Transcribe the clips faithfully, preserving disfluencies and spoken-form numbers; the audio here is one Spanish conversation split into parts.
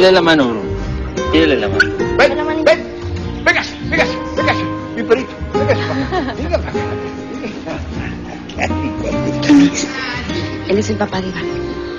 Dale la mano, Bruno. Dale la mano. Ven, ven. Véngase, véngase, véngase. Mi perito, véngase. Véngase. Él es el papá de Iván.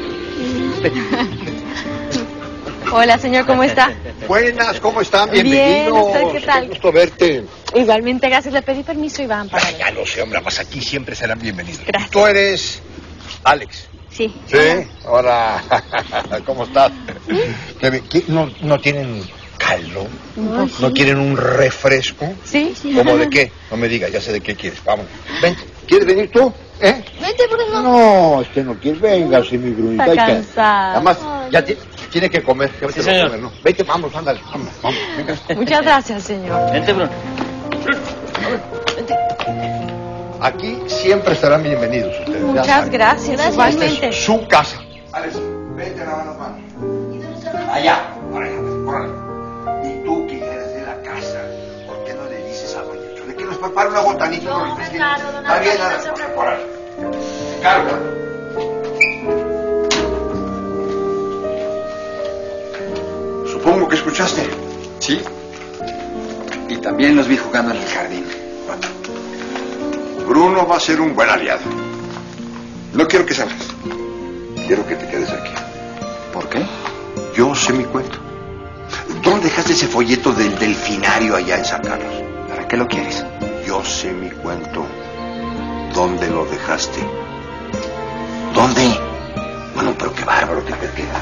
Hola, señor, ¿cómo está? Buenas, ¿cómo están? Bienvenidos. Bien, ¿usted qué tal? Qué gusto verte. Igualmente, gracias. Le pedí permiso, Iván, para... Ya lo sé, hombre, más aquí siempre serán bienvenidos. Gracias. Tú eres Alex. Sí. ¿Sí? Hola. ¿Cómo estás? ¿Qué- qué- ¿No, no tienen caldo? No, ¿No quieren un refresco? Sí, sí. ¿Cómo de qué? No me digas, ya sé de qué quieres. Vamos. Ven. ¿Quieres venir tú? ¿Eh? Vente, Bruno. No, es que no quieres. Venga, si mi Brunita. Está hay que- cansado. Además, ya ti- tiene que comer. Ya Sí, te lo señor. comer, ¿no? Vete, vamos, ándale. Vamos, vamos. Venga. Muchas gracias, señor. Vente, Bruno. Aquí siempre estarán bienvenidos ustedes. ya Muchas saben. gracias, Esta igualmente. es su casa. Alex, vete a lavar las manos. Allá. Órale, órale. Y tú que eres de la casa, ¿por qué no le dices a Mañito? ¿De qué nos prepara una botanita? No, con el pesquito? claro, don Está bien, Antonio, órale, no se preocupe. órale. Carga. Supongo que escuchaste. Sí. Y también los vi jugando en el jardín. Bruno va a ser un buen aliado. No quiero que salgas. Quiero que te quedes aquí. ¿Por qué? Yo sé mi cuento. ¿Dónde dejaste ese folleto del delfinario allá en San Carlos? ¿Para qué lo quieres? Yo sé mi cuento. ¿Dónde lo dejaste? ¿Dónde? Bueno, pero qué bárbaro te te queda.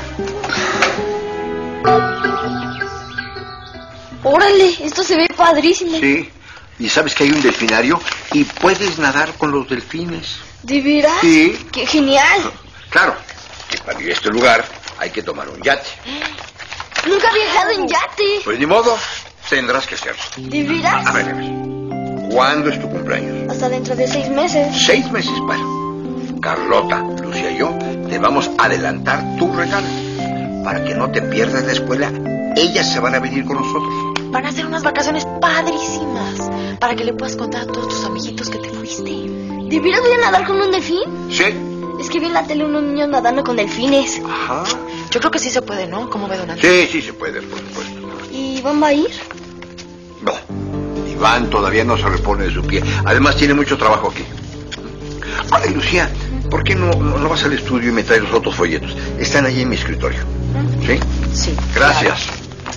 Órale, esto se ve padrísimo. Sí. Y sabes que hay un delfinario y puedes nadar con los delfines. ¿De veras? Sí. ¡Qué genial! Claro, que para ir a este lugar hay que tomar un yate. Nunca he viajado en yate. Pues ni modo, tendrás que hacerlo. ¿De veras? A ver, a ver. ¿Cuándo es tu cumpleaños? Hasta dentro de seis meses. Seis meses, bueno. Carlota, Lucia y yo te vamos a adelantar tu regalo. Para que no te pierdas la escuela, ellas se van a venir con nosotros. Van a hacer unas vacaciones padrísimas. Para que le puedas contar a todos tus amiguitos que te fuiste. ¿De veras voy a nadar con un delfín? ¿Sí? Es que vi en la tele unos niños nadando con delfines. Ajá. Yo creo que sí se puede, ¿no? ¿Cómo ve don Antonio? Sí, sí se puede, por supuesto. ¿Y Iván va a ir? No, Iván todavía no se repone de su pie. Además tiene mucho trabajo aquí. Ay, Lucía, ¿por qué no, no, no vas al estudio y me traes los otros folletos? Están ahí en mi escritorio. ¿Sí? Sí. Gracias.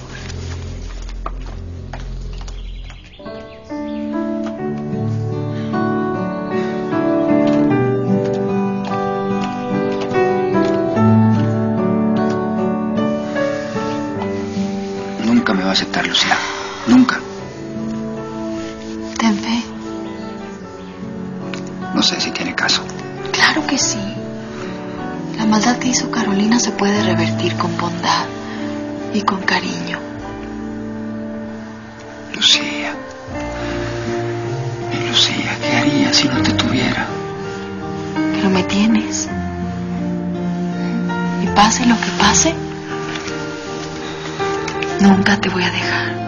Nunca me va a aceptar, Lucía. Nunca. Ten fe. No sé si tiene caso. Claro que sí. La maldad que hizo Carolina se puede revertir con bondad y con cariño. Lucía. Mi Lucía, ¿qué haría si no te tuviera? Pero me tienes. Y pase lo que pase, nunca te voy a dejar.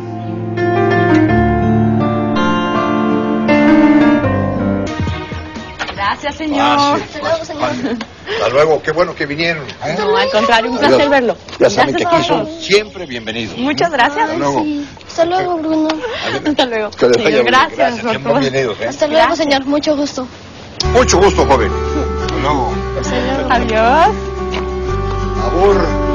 Gracias, señor. Ah, sí. Hasta luego, señor. Hasta luego, qué bueno que vinieron. ¿eh? No, al contrario, un placer Adiós. verlo. Ya saben que Gracias aquí a son todos. siempre bienvenidos. Muchas gracias. Hasta luego. Sí. Hasta luego, Bruno. Hasta luego. Que les vaya bien. Gracias, por siempre favor. bienvenidos. ¿eh? Hasta luego, Gracias. señor. Mucho gusto. Mucho gusto, joven. Hasta luego. Hasta luego. Adiós. Abur.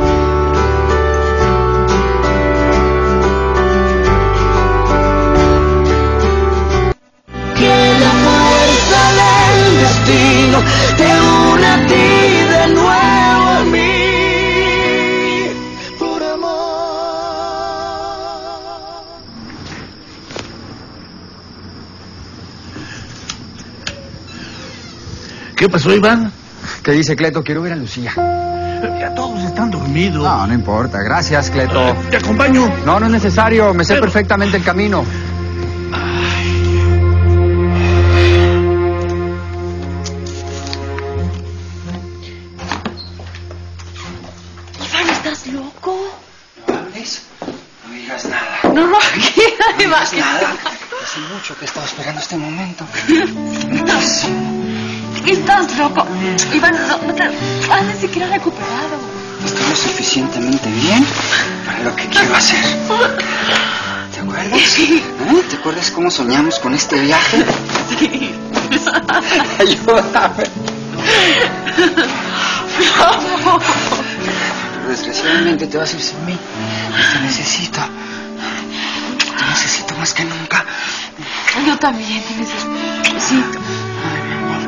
Que la fuerza del destino te une a ti de nuevo a mí, por amor. ¿Qué pasó, Iván? ¿Qué dice Cleto? Quiero ver a Lucía. Ya todos están dormidos. No, no importa. Gracias, Cleto. Te acompaño. No, no es necesario. Me sé Pero- perfectamente el camino. Iván, ¿estás loco? No hables. No digas nada. No, no, ¿qué? No digas nada. Hace mucho que estaba esperando este momento. Muchísimo. ¿Estás loco? Iván, no, no te... Ah, ni siquiera recuperado. Estoy lo suficientemente bien para lo que quiero hacer. ¿Te acuerdas? ¿Eh? ¿Te acuerdas cómo soñamos con este viaje? Sí. Ayúdame. Pero desgraciadamente te vas a ir sin mí. Te necesito. Te necesito más que nunca. Yo también te necesito. Ay, mi amor.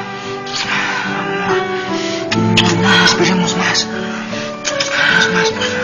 No, no, esperemos más. Esperemos más, por favor.